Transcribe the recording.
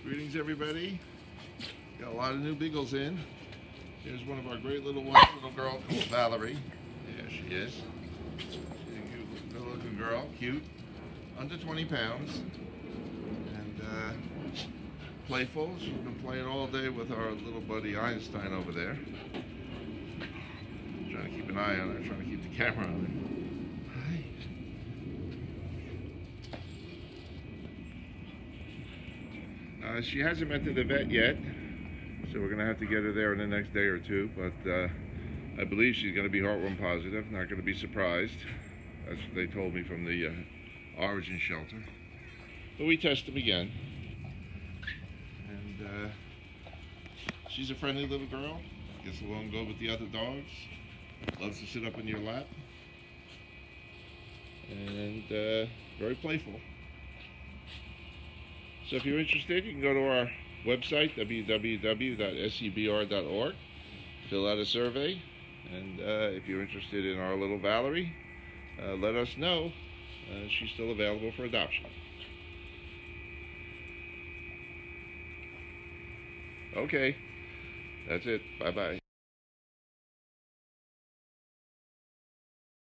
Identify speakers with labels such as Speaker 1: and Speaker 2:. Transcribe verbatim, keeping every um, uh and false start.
Speaker 1: Greetings, everybody. Got a lot of new beagles in. Here's one of our great little white little girl called Vallery. There she is. She's a cute little looking girl, cute, under twenty pounds, and uh, playful. She's been playing all day with our little buddy Einstein over there. Trying to keep an eye on her, trying to keep the camera on her. Uh, she hasn't been to the vet yet, so we're going to have to get her there in the next day or two, but uh, I believe she's going to be heartworm positive, not going to be surprised. That's what they told me from the uh, origin shelter. But we test them again. And uh, she's a friendly little girl, gets along good with the other dogs, loves to sit up in your lap, and uh, very playful. So if you're interested, you can go to our website, w w w dot s e b r dot org, fill out a survey, and uh, if you're interested in our little Vallery, uh, let us know. Uh, she's still available for adoption. Okay, that's it. Bye-bye.